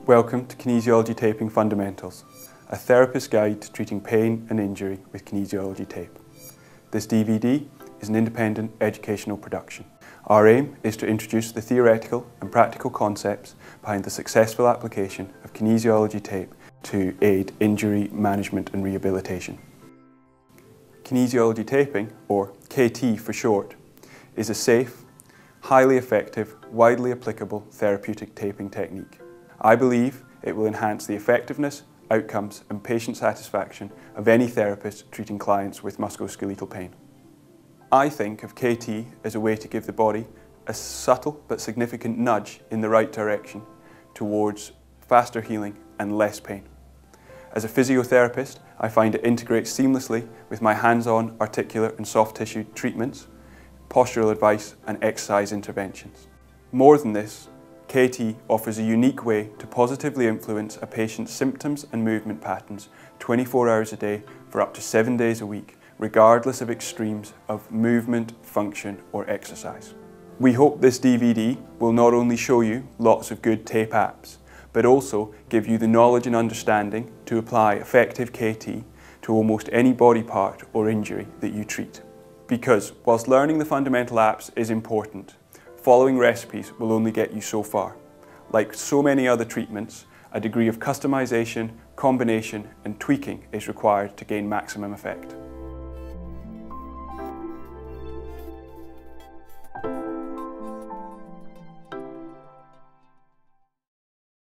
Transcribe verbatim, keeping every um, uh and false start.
Welcome to Kinesiology Taping Fundamentals, a therapist's guide to treating pain and injury with kinesiology tape. This D V D is an independent educational production. Our aim is to introduce the theoretical and practical concepts behind the successful application of kinesiology tape to aid injury management and rehabilitation. Kinesiology taping, or K T for short, is a safe, highly effective, widely applicable therapeutic taping technique. I believe it will enhance the effectiveness, outcomes and patient satisfaction of any therapist treating clients with musculoskeletal pain. I think of K T as a way to give the body a subtle but significant nudge in the right direction towards faster healing and less pain. As a physiotherapist, I find it integrates seamlessly with my hands-on articular and soft tissue treatments, postural advice and exercise interventions. More than this, K T offers a unique way to positively influence a patient's symptoms and movement patterns twenty-four hours a day for up to seven days a week, regardless of extremes of movement, function or exercise. We hope this D V D will not only show you lots of good tape apps, but also give you the knowledge and understanding to apply effective K T to almost any body part or injury that you treat. Because whilst learning the fundamental apps is important, following recipes will only get you so far. Like so many other treatments, a degree of customization, combination and tweaking is required to gain maximum effect.